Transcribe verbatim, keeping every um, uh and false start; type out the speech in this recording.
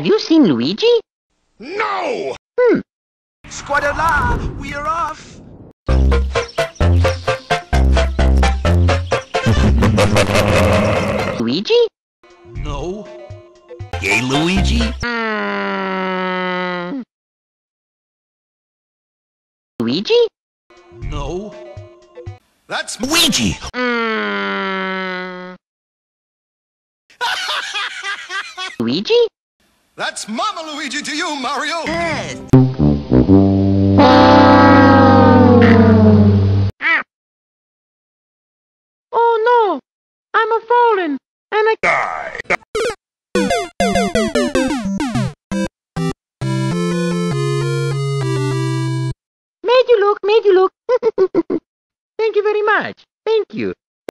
Have you seen Luigi? No! Hmm. Squadala, we're off! Luigi? No. Gay Luigi? Mm. Luigi? No. That's Luigi! Mm. Luigi? That's Mama Luigi to you, Mario! Ah. Oh no! I'm a fallen, and I die.